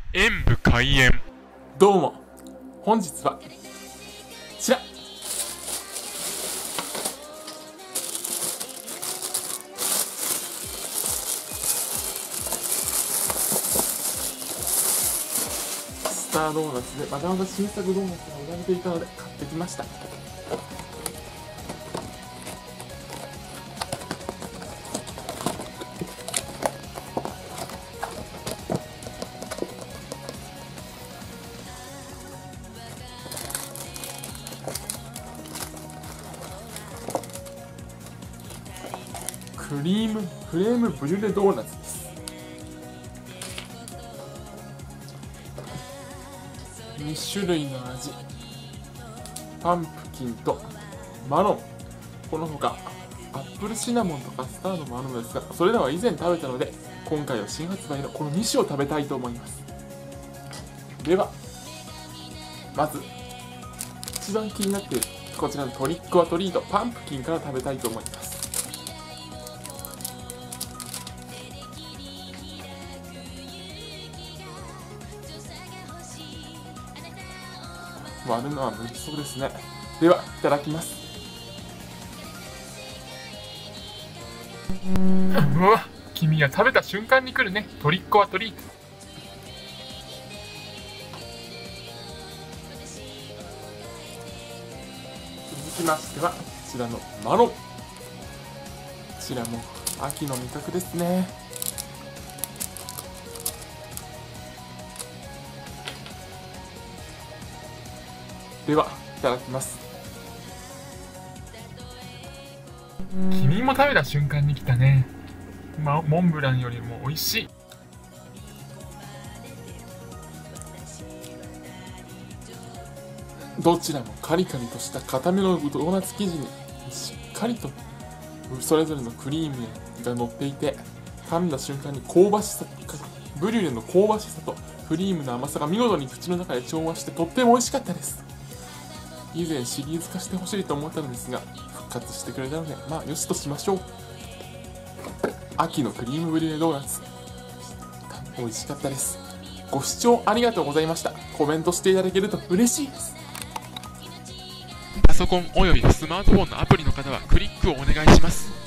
演武開演。 どうも、本日はこちらスタードーナツでまだまだ新作ドーナツが売られていたので買ってきました。クリームフレームブリュレドーナツです。2種類の味、パンプキンとマロン、このほかアップルシナモンとカスタードもあるのですが、それらは以前食べたので今回は新発売のこの2種を食べたいと思います。ではまず一番気になっているこちらのトリックオアトリートパンプキンから食べたいと思います。割るのは無理そうですね。では、いただきます。 うわ、君は食べた瞬間に来るね。トリックオアトリート。 続きましては、こちらのマロン。こちらも秋の味覚ですね。では、いただきます。 君も食べた瞬間に来たね。モンブランよりも美味しい。 どちらもカリカリとした固めのドーナツ生地にしっかりとそれぞれのクリームが乗っていて、噛んだ瞬間に香ばしさ、ブリュレの香ばしさとクリームの甘さが見事に口の中で調和してとっても美味しかったです。以前シリーズ化してほしいと思ったのですが復活してくれたのでまあよしとしましょう。秋のクリームブリュレドーナツ美味しかったです。ご視聴ありがとうございました。コメントしていただけると嬉しいです。 パソコンおよびスマートフォンのアプリの方はクリックをお願いします。